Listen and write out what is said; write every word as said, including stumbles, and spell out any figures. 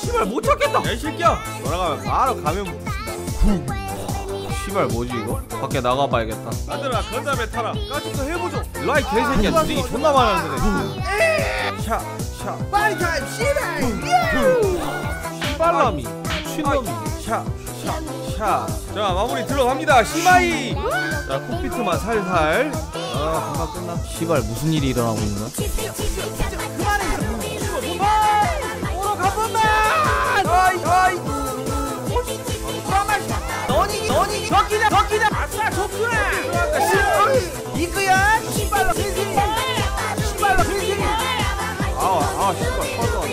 씨발 못 찾겠다. 야 이 새끼야. 돌아가면 바로 가면 붙인다. 씨발 뭐지 이거? 밖에 나가봐야겠다. 아들아 건담에 타라. 까짓거 해보죠. 일로와 이 개새끼야. 주둥이 존나 많았는데. 샤 샤. 빨리 가 씨발. 씨발람이 미친놈이. 샤 샤 샤. 자 마무리 들어갑니다. 시마이. 자 콕피트만 살살. 아 금방 끝나. 씨발 무슨 일이 일어나고 있나? 어이 어이 너니 너니 적기다 적기다 아싸 적구나 이거야 씨발로 휘휘 씨발로 휘휘 아아 씨발 터져.